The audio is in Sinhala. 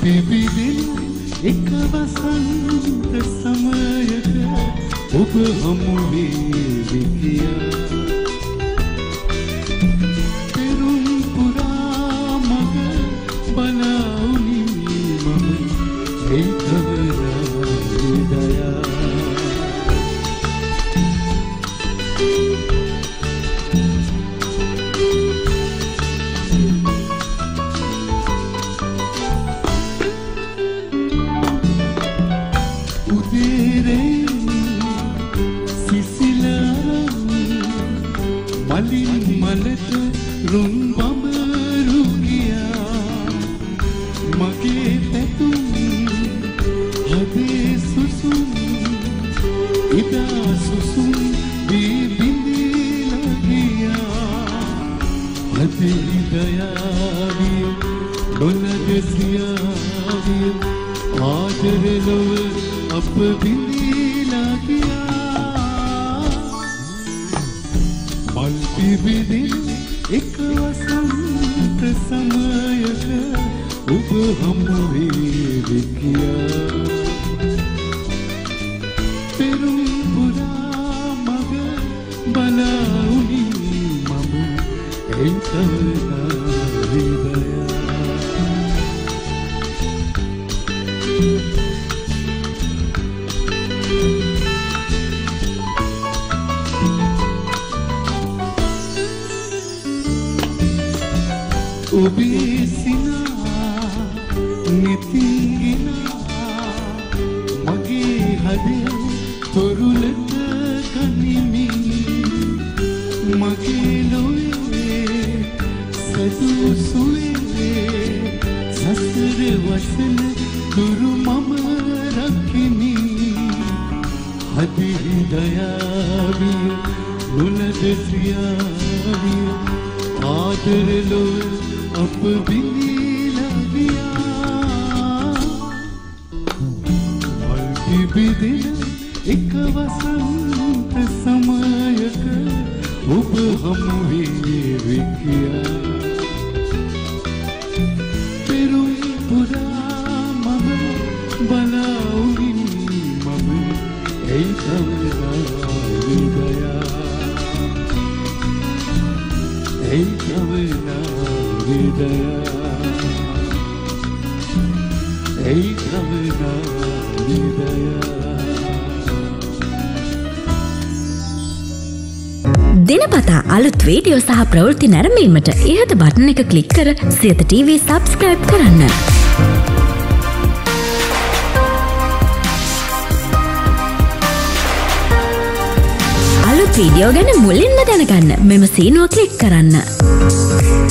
පිබිදෙන එක වසන්ත සමයක ඔබ හමු වේවි කියා පෙරුම් පුරා මග බලාවුනි මම ඒ කවරා දයා දිනපතා අලුත් වීඩියෝ සහ ප්‍රවෘත්ති නැරඹීමට ඉහත බටන් එක ක්ලික් කර සියත TV සබ්ස්ක්‍රයිබ් කරන්න. අලුත් වීඩියෝ ගැන මුලින්ම දැනගන්න මෙම සීනුව ක්ලික් කරන්න.